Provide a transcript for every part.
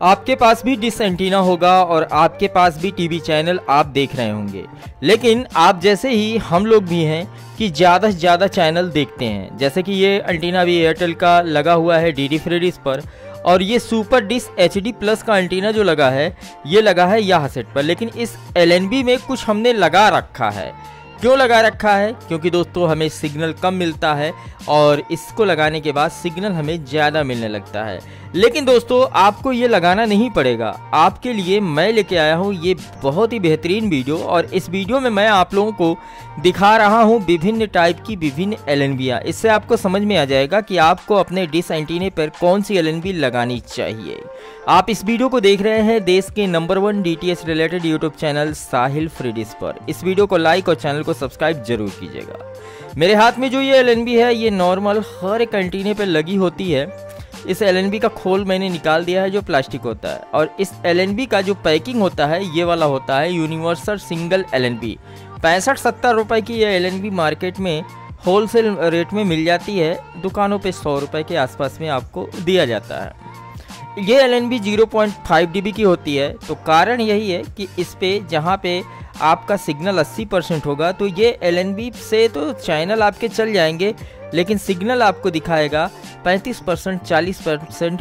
आपके पास भी dish antenna होगा और आपके पास भी टीवी चैनल आप देख रहे होंगे, लेकिन आप जैसे ही हम लोग भी हैं कि ज़्यादा से ज़्यादा चैनल देखते हैं। जैसे कि ये एंटीना भी एयरटेल का लगा हुआ है डीडी फ्री डिश पर, और ये सुपर डिश एचडी प्लस का एंटीना जो लगा है ये लगा है यहाँ सेट पर। लेकिन इस एलएनबी में कुछ हमने लगा रखा है। क्यों लगा रखा है? क्योंकि दोस्तों हमें सिग्नल कम मिलता है और इसको लगाने के बाद सिग्नल हमें ज़्यादा मिलने लगता है। लेकिन दोस्तों आपको ये लगाना नहीं पड़ेगा। आपके लिए मैं लेके आया हूँ ये बहुत ही बेहतरीन वीडियो, और इस वीडियो में मैं आप लोगों को दिखा रहा हूँ विभिन्न टाइप की विभिन्न एलएनबियाँ। इससे आपको समझ में आ जाएगा कि आपको अपने डिश एंटीने पर कौन सी एलएनबी लगानी चाहिए। आप इस वीडियो को देख रहे हैं देश के number 1 DTH related YouTube channel Sahil free dish पर। इस वीडियो को लाइक और चैनल को सब्सक्राइब जरूर कीजिएगा। मेरे हाथ में जो ये एलएनबी है ये नॉर्मल हर एक एंटीने पर लगी होती है। इस एलएनबी का खोल मैंने निकाल दिया है जो प्लास्टिक होता है, और इस एलएनबी का जो पैकिंग होता है ये वाला होता है यूनिवर्सल सिंगल एलएनबी। 65-70 रुपये की ये एलएनबी मार्केट में होलसेल रेट में मिल जाती है। दुकानों पे 100 रुपये के आसपास में आपको दिया जाता है। ये एलएनबी 0.5 dB की होती है। तो कारण यही है कि इस पे जहाँ पे आपका सिग्नल 80% होगा तो ये एलएनबी से तो चैनल आपके चल जाएंगे, लेकिन सिग्नल आपको दिखाएगा 35%, 40%,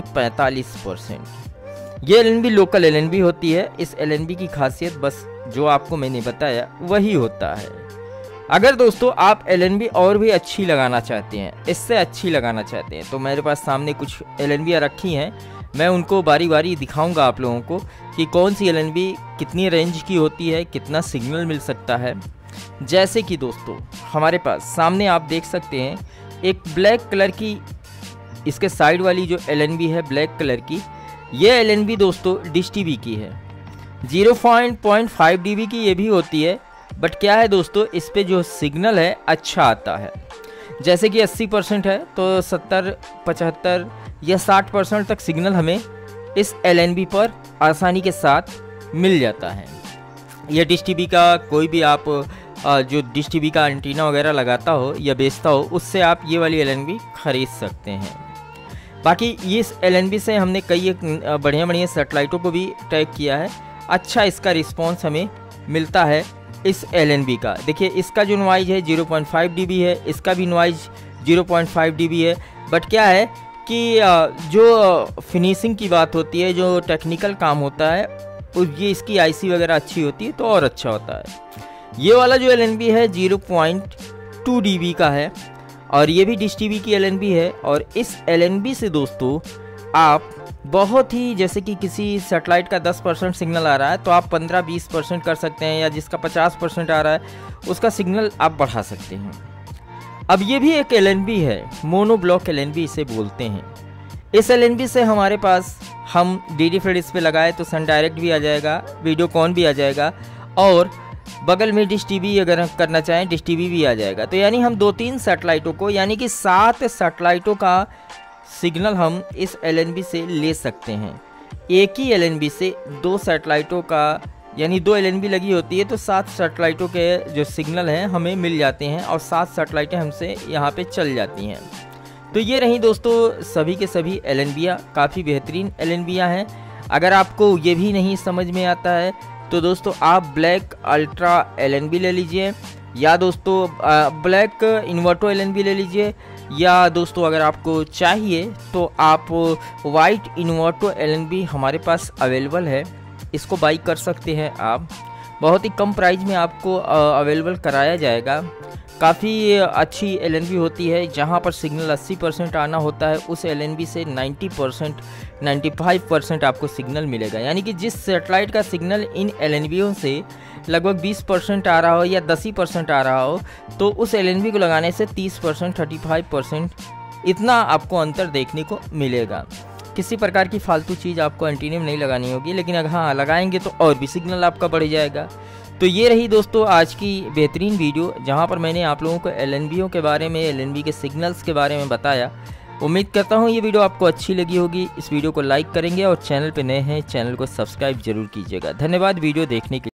45%। ये एलएनबी लोकल एलएनबी होती है। इस एलएनबी की खासियत बस जो आपको मैंने बताया वही होता है। अगर दोस्तों आप एलएनबी और भी अच्छी लगाना चाहते हैं, इससे अच्छी लगाना चाहते हैं, तो मेरे पास सामने कुछ एलएनबियाँ रखी हैं। मैं उनको बारी बारी दिखाऊंगा आप लोगों को कि कौन सी एलएनबी कितनी रेंज की होती है, कितना सिग्नल मिल सकता है। जैसे कि दोस्तों हमारे पास सामने आप देख सकते हैं एक ब्लैक कलर की, इसके साइड वाली जो एलएनबी है ब्लैक कलर की, ये एलएनबी दोस्तों डिश टीवी की है। 0.5 dB की ये भी होती है, बट क्या है दोस्तों इस पे जो सिग्नल है अच्छा आता है। जैसे कि 80% है तो 70, 75 या 60% तक सिग्नल हमें इस एलएनबी पर आसानी के साथ मिल जाता है। यह डिश टीवी का कोई भी आप जो डिश टीवी का एंटीना वगैरह लगाता हो या बेचता हो, उससे आप ये वाली एलएनबी खरीद सकते हैं। बाकी ये इस एलएनबी से हमने कई एक बढ़िया सेटेलाइटों को भी ट्रैक किया है। अच्छा इसका रिस्पॉन्स हमें मिलता है इस एलएनबी का। देखिए इसका जो नॉइज है 0.5 dB है, इसका भी नॉइज 0.5 dB है। बट क्या है कि जो फिनिशिंग की बात होती है, जो टेक्निकल काम होता है, ये इसकी आईसी वगैरह अच्छी होती है तो और अच्छा होता है। ये वाला जो एलएनबी है 0.2 dB का है, और ये भी डिश टीवी की एलएनबी है। और इस एलएनबी से दोस्तों आप बहुत ही, जैसे कि किसी सेटेलाइट का 10% सिग्नल आ रहा है तो आप 15-20% कर सकते हैं, या जिसका 50% आ रहा है उसका सिग्नल आप बढ़ा सकते हैं। अब ये भी एक एलएनबी है, मोनो ब्लॉक एलएनबी इसे बोलते हैं। इस एलएनबी से हमारे पास हम डीडी फ्री डिश पे लगाए तो सन डायरेक्ट भी आ जाएगा, वीडियोकॉन भी आ जाएगा, और बगल में डिश टीवी अगर करना चाहें डिश टीवी भी आ जाएगा। तो यानी हम 2-3 सेटेलाइटों को, यानी कि 7 सेटेलाइटों का सिग्नल हम इस एलएनबी से ले सकते हैं। एक ही एलएनबी से 2 सेटेलाइटों का, यानी 2 एलएनबी लगी होती है तो 7 सेटेलाइटों के जो सिग्नल हैं हमें मिल जाते हैं, और 7 सेटेलाइटें हमसे यहाँ पे चल जाती हैं। तो ये रही दोस्तों सभी के सभी एलएनबियाँ, काफ़ी बेहतरीन एलएनबियाँ हैं। अगर आपको ये भी नहीं समझ में आता है तो दोस्तों आप ब्लैक अल्ट्रा एलएनबी ले लीजिए, या दोस्तों ब्लैक इन्वर्टो एलएनबी ले लीजिए, या दोस्तों अगर आपको चाहिए तो आप वाइट इन्वर्टो एलएनबी हमारे पास अवेलेबल है, इसको बाई कर सकते हैं आप। बहुत ही कम प्राइस में आपको अवेलेबल कराया जाएगा। काफ़ी अच्छी एलएनबी होती है। जहां पर सिग्नल 80% आना होता है उस एलएनबी से 90%, 95% आपको सिग्नल मिलेगा। यानी कि जिस सेटेलाइट का सिग्नल इन एलएनबियों से लगभग 20% आ रहा हो या 10% आ रहा हो, तो उस एलएनबी को लगाने से 30%, 35% इतना आपको अंतर देखने को मिलेगा। किसी प्रकार की फालतू चीज़ आपको एंटीने में नहीं लगानी होगी, लेकिन अगर हाँ लगाएंगे तो और भी सिग्नल आपका बढ़ जाएगा। तो ये रही दोस्तों आज की बेहतरीन वीडियो, जहाँ पर मैंने आप लोगों को एलएनबियों के बारे में, एलएनबी के सिग्नल्स के बारे में बताया। उम्मीद करता हूँ ये वीडियो आपको अच्छी लगी होगी। इस वीडियो को लाइक करेंगे और चैनल पे नए हैं चैनल को सब्सक्राइब जरूर कीजिएगा। धन्यवाद वीडियो देखने के लिए।